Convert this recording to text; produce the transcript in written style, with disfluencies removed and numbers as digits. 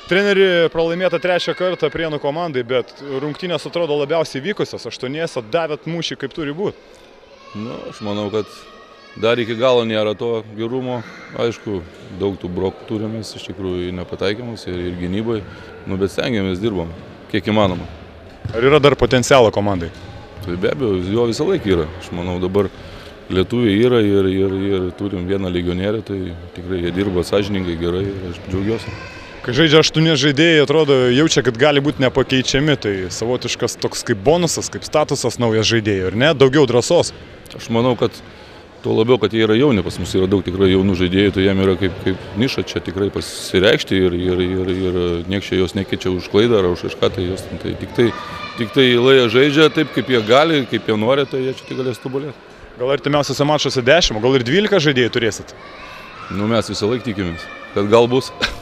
Treneri, pralaimėta trečią kartą Prienų komandai, bet rungtynės atrodo labiausiai vykusios, 8 davėt mūšį kaip turi būti. Nu, aš manau, kad dar iki galo nėra to gerumo. Aišku, daug tų brokų turimės, iš tikrųjų nepataikymus ir gynybai, nu, bet stengiamės, dirbam, kiek įmanoma. Ar yra dar potencialo komandai? Tai be abejo, jo visą laiką yra. Aš manau, dabar lietuviai yra ir turim vieną legionierę, tai tikrai jie dirba sąžiningai, gerai ir aš džiaugiuosi. Kai žaidžia 8 žaidėjai, atrodo, jaučia, kad gali būti nepakeičiami, tai savotiškas toks kaip bonusas, kaip statusas naujas žaidėjų, ir ne? Daugiau drąsos. Aš manau, kad tuo labiau, kad jie yra jauni, pas mus yra daug tikrai jaunų žaidėjų, tai jiem yra kaip niša čia tikrai pasireikšti ir nieks čia jos nekeičia už klaidą ar už kažką, tai jos tai tik tai Laja žaidžia taip, kaip jie gali, kaip jie nori, tai jie čia tik galės tobulėti. Gal artimiausiuose mačuose 10, gal ir 12 žaidėjų turėsit? Nu, mes visą laiką tikimės, kad gal bus.